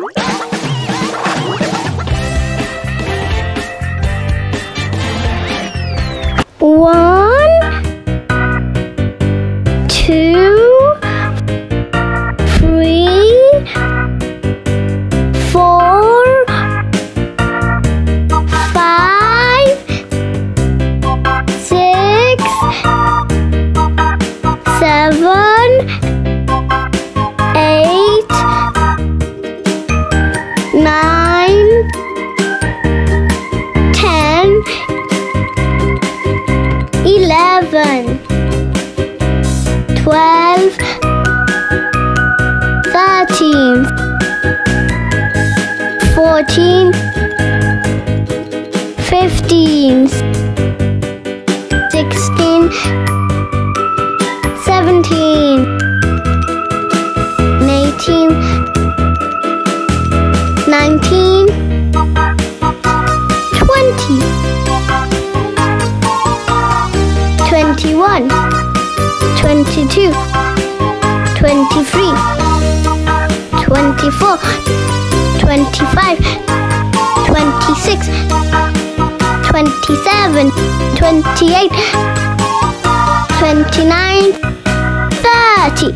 One, two, three, four, five, six, seven, eight, nine, 10, 11, 12, 13, 14, 15, 16, 17, 18, 19, 20, 21, 22, 23, 24, 25, 26, 27, 28, 29, 30,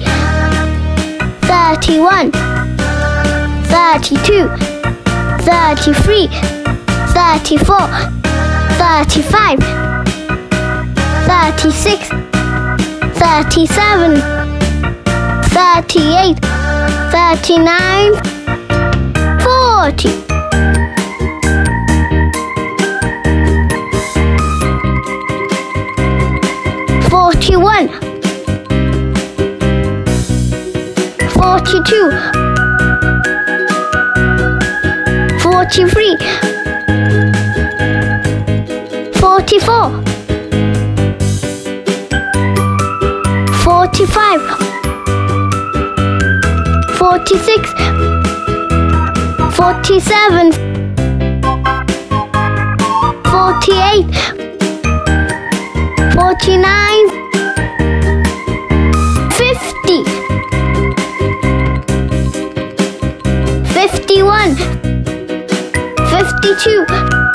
31, 32, 33, 34, 35, 36, 37, 38, 39, 40. 41, 42, 43, 44, 45, 46, 47, 48, 49, 50, 51, 52,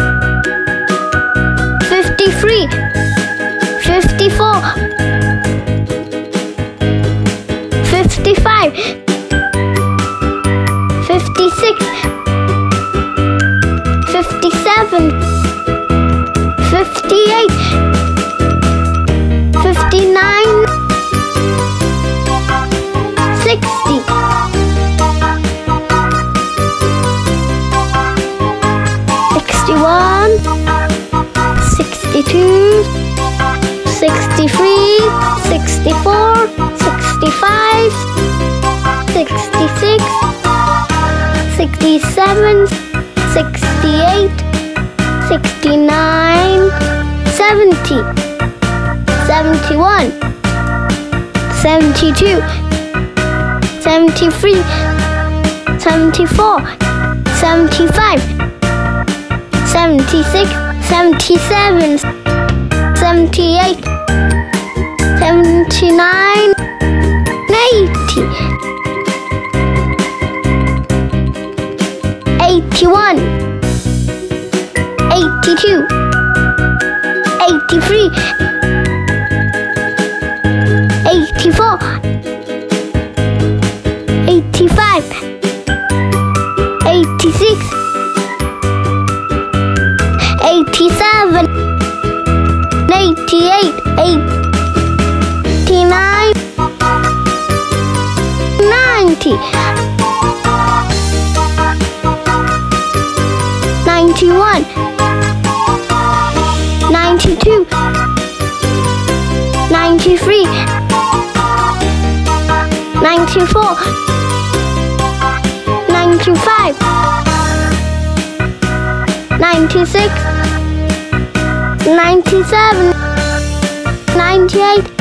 53, 54, 55, 56, 57, 58, 59, 60, 61, 62, 63, 64, 65, 66, 67, 68, 69, 70, 71, 72, 73, 74, 75, 76, 77, 78, 79, 80, 81, 82, 83, 84, 85, 86, 87, 88, 89, 90, 91, 92, 93, 94, 95, 96, 97, 98,